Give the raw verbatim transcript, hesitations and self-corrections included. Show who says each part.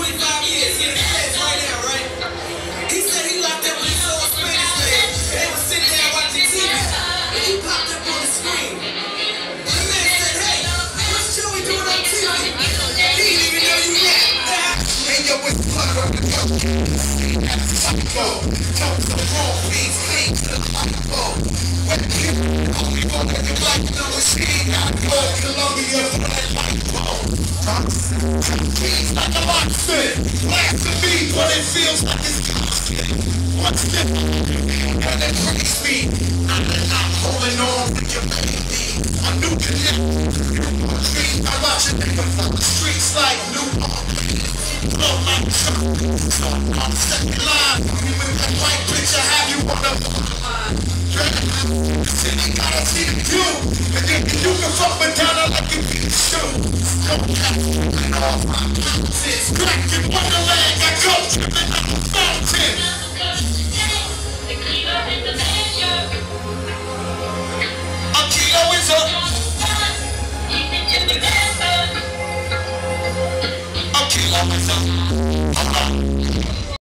Speaker 1: twenty-five years. He in the feds right now, right? He said he locked up with four Spanish players. They were sitting there watching T V. And you popped up on the screen. The man said, hey, what's Joey doing on T V? He didn't even know you rap. Hey, yo, it's blood on the go. Psycho. Don't the wrong beats. Clean to the psycho. When you only want to get like no machine. I go Columbia for that light bulb. Beats like a locksmith. Blast the beat when it feels like it's constant. What's different? When it breaks me, I'm not holding on to your baby. A new connection. Dreams I watch it nigga from the streets like New Orleans. Blow like a truck. On the second line. You with that white bitch, I have you on the line. City gotta see the view. And then you can fuck me down like you beat the shoe. Don't catch me off my mountains. Crack in Wonderland, I go tripping up a fountain. A kilo is up. A kilo is up.